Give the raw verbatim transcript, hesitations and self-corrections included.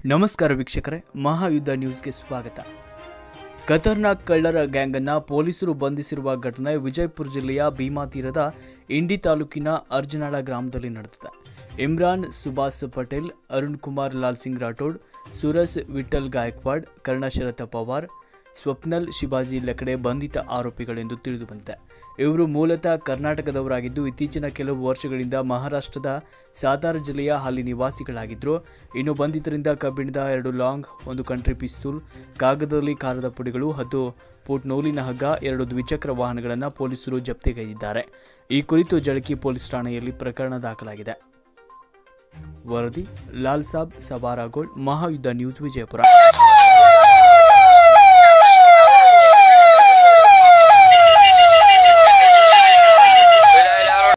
ನಮಸ್ಕಾರ ವೀಕ್ಷಕರೇ, ಮಹಾಯುದ್ಧ ನ್ಯೂಸ್ಗೆ ಸ್ವಾಗತ. ಖತರ್ನಾಕ್ ಕಳ್ಳರ ಗ್ಯಾಂಗ್ ಅನ್ನು ಪೊಲೀಸರು ಬಂಧಿಸಿರುವ ಘಟನೆ ವಿಜಯಪುರ ಜಿಲ್ಲೆಯ ಭೀಮಾ ತೀರದ ಇಂಡಿ ತಾಲೂಕಿನ ಅರ್ಜನಾಳ ಗ್ರಾಮದಲ್ಲಿ ನಡೆದಿದೆ. ಇಮ್ರಾನ್ ಸುಭಾಸ್ ಪಟೇಲ್, ಅರುಣ್ ಕುಮಾರ್ ಲಾಲ್ ಸಿಂಗ್ ರಾಠೋಡ್, ಸುರಸ್ ವಿಠಲ್ ಗಾಯಕ್ವಾಡ್, ಕರ್ಣಶರಥ ಪವಾರ್, ಸ್ವಪ್ನಲ್ ಶಿವಾಜಿ ಲಕಡೆ ಬಂಧಿತ ಆರೋಪಿಗಳೆಂದು ತಿಳಿದು ಬಂದಿದೆ. ಇವರು ಮೂಲತಃ ಕರ್ನಾಟಕದವರಾಗಿದ್ದು ಇತ್ತೀಚಿನ ಕೆಲವು ವರ್ಷಗಳಿಂದ ಮಹಾರಾಷ್ಟ್ರದ ಸಾತಾರಾ ಜಿಲ್ಲೆಯ ಹಾಲಿ ನಿವಾಸಿಗಳಾಗಿದ್ದರು. ಇನ್ನು ಬಂಧಿತರಿಂದ ಕಬ್ಬಿಣದ ಎರಡು ಲಾಂಗ್, ಒಂದು ಕಂಟ್ರಿ ಪಿಸ್ತೂಲ್, ಕಾಗದದಲ್ಲಿ ಖಾರದ ಪುಡಿಗಳು, ಹತ್ತು ಫೂಟ್ ನೂಲಿನ ಹಗ್ಗ, ಎರಡು ದ್ವಿಚಕ್ರ ವಾಹನಗಳನ್ನು ಪೊಲೀಸರು ಜಪ್ತಿಗೈದಿದ್ದಾರೆ. ಈ ಕುರಿತು ಜಳಕಿ ಪೊಲೀಸ್ ಠಾಣೆಯಲ್ಲಿ ಪ್ರಕರಣ ದಾಖಲಾಗಿದೆ. ವರದಿ ಲಾಲ್ ಸಾಬ್ ಸವಾರಾಗೋಳ್, ಮಹಾಯುದ್ಧ ನ್ಯೂಸ್, ವಿಜಯಪುರ.